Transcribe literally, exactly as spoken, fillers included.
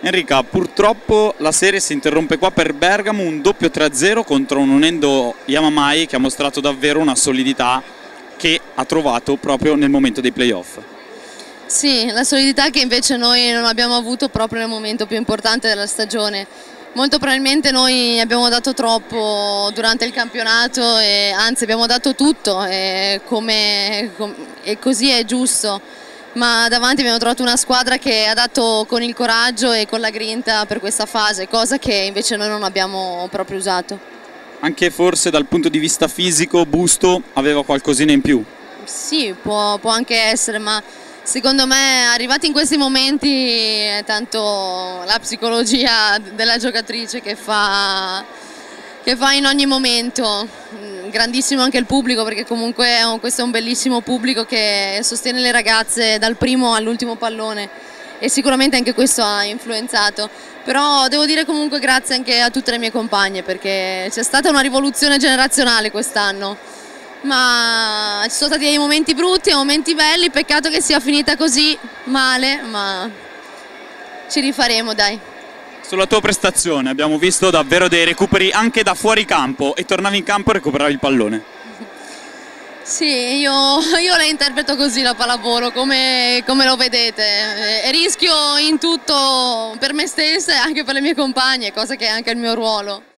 Enrica, purtroppo la serie si interrompe qua per Bergamo, un doppio tre a zero contro un Unendo Yamamai che ha mostrato davvero una solidità che ha trovato proprio nel momento dei playoff. Sì, la solidità che invece noi non abbiamo avuto proprio nel momento più importante della stagione. Molto probabilmente noi abbiamo dato troppo durante il campionato e anzi abbiamo dato tutto e, come, com, e così è giusto. Ma davanti abbiamo trovato una squadra che ha dato con il coraggio e con la grinta per questa fase, cosa che invece noi non abbiamo proprio usato. Anche forse dal punto di vista fisico Busto aveva qualcosina in più? Sì, può, può anche essere, ma secondo me arrivati in questi momenti è tanto la psicologia della giocatrice che fa, che fa in ogni momento. Grandissimo anche il pubblico, perché comunque questo è un bellissimo pubblico che sostiene le ragazze dal primo all'ultimo pallone e sicuramente anche questo ha influenzato. Però devo dire comunque grazie anche a tutte le mie compagne, perché c'è stata una rivoluzione generazionale quest'anno. Ma ci sono stati dei momenti brutti e momenti belli, peccato che sia finita così male, ma ci rifaremo, dai. Sulla tua prestazione abbiamo visto davvero dei recuperi anche da fuori campo e tornavi in campo e recuperavi il pallone. Sì, io, io la interpreto così la pallavolo, come, come lo vedete, e rischio in tutto per me stessa e anche per le mie compagne, cosa che è anche il mio ruolo.